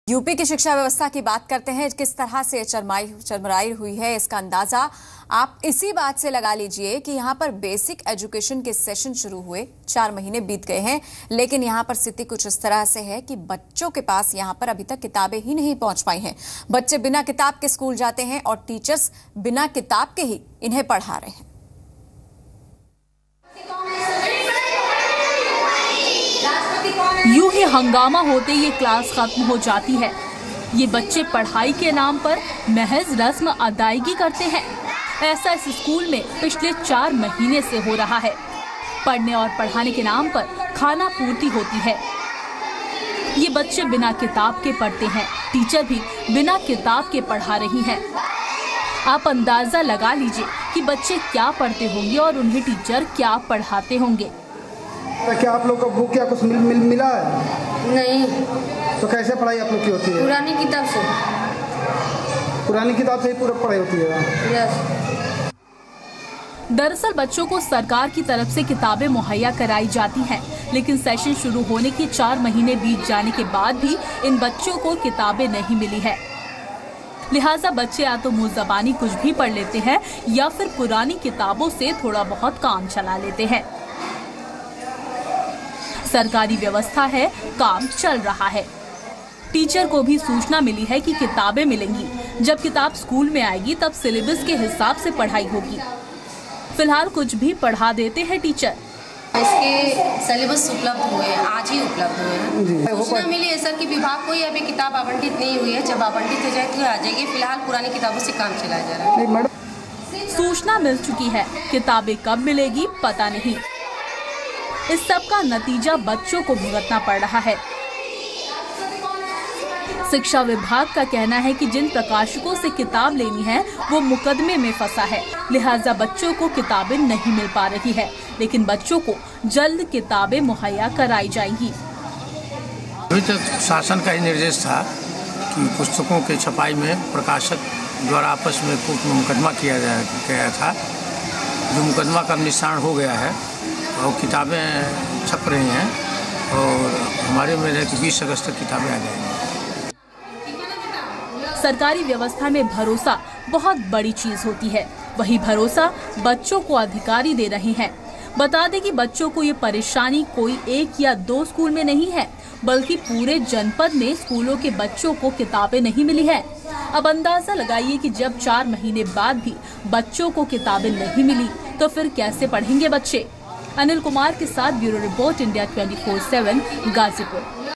UP की शिक्षा व्यवस्था की बात करते हैं। किस तरह से चरमराई हुई है इसका अंदाजा आप इसी बात से लगा लीजिए कि यहाँ पर बेसिक एजुकेशन के सेशन शुरू हुए 4 महीने बीत गए हैं, लेकिन यहाँ पर स्थिति कुछ इस तरह से है कि बच्चों के पास यहाँ पर अभी तक किताबें ही नहीं पहुंच पाई हैं। बच्चे बिना किताब के स्कूल जाते हैं और टीचर्स बिना किताब के ही इन्हें पढ़ा रहे हैं। यूं ही हंगामा होते ये क्लास खत्म हो जाती है। ये बच्चे पढ़ाई के नाम पर महज रस्म अदायगी करते हैं। ऐसा इस स्कूल में पिछले 4 महीने से हो रहा है। पढ़ने और पढ़ाने के नाम पर खाना पूर्ति होती है। ये बच्चे बिना किताब के पढ़ते हैं, टीचर भी बिना किताब के पढ़ा रही हैं। आप अंदाजा लगा लीजिए कि बच्चे क्या पढ़ते होंगे और उन्हें टीचर क्या पढ़ाते होंगे। क्या आप लोग को बुक या कुछ मिला है? नहीं। तो कैसे पढ़ाई आप लोग की होती है? पुरानी किताब से। पुरानी किताब से ही पूरा पढ़ाई होती है? यस। दरअसल बच्चों को सरकार की तरफ से किताबें मुहैया कराई जाती हैं, लेकिन सेशन शुरू होने के 4 महीने बीत जाने के बाद भी इन बच्चों को किताबें नहीं मिली है। लिहाजा बच्चे या तो मुंह ज़बानी कुछ भी पढ़ लेते हैं या फिर पुरानी किताबों से थोड़ा बहुत काम चला लेते हैं। सरकारी व्यवस्था है, काम चल रहा है। टीचर को भी सूचना मिली है कि किताबें मिलेंगी। जब किताब स्कूल में आएगी तब सिलेबस के हिसाब से पढ़ाई होगी। फिलहाल कुछ भी पढ़ा देते हैं टीचर। इसके सिलेबस उपलब्ध हुए हैं, आज ही उपलब्ध हुए हैं। सूचना मिली है सर कि विभाग को अभी किताब आवंटित नहीं हुई है। जब आवंटित हो जाए तो आ जाएगी। फिलहाल पुरानी किताबों से काम चलाया जा रहा है। सूचना मिल चुकी है, किताबें कब मिलेगी पता नहीं। इस सब का नतीजा बच्चों को भुगतना पड़ रहा है। शिक्षा विभाग का कहना है कि जिन प्रकाशकों से किताब लेनी है वो मुकदमे में फंसा है, लिहाजा बच्चों को किताबें नहीं मिल पा रही है, लेकिन बच्चों को जल्द किताबें मुहैया कराई जाएंगी। अभी तक शासन का ही निर्देश था कि पुस्तकों के छपाई में प्रकाशक द्वारा आपस में कोर्ट में मुकदमा किया गया था। जो मुकदमा का निस्तारण हो गया है और किताबें छप रही हैं और हमारे में है कि 20 अगस्त तक किताबें आ जाएंगी। सरकारी व्यवस्था में भरोसा बहुत बड़ी चीज होती है, वही भरोसा बच्चों को अधिकारी दे रहे हैं। बता दें कि बच्चों को ये परेशानी कोई 1 या 2 स्कूल में नहीं है, बल्कि पूरे जनपद में स्कूलों के बच्चों को किताबें नहीं मिली है। अब अंदाजा लगाइए कि जब 4 महीने बाद भी बच्चों को किताबें नहीं मिली तो फिर कैसे पढ़ेंगे बच्चे। अनिल कुमार के साथ ब्यूरो रिपोर्ट, इंडिया 24/7 गाजीपुर।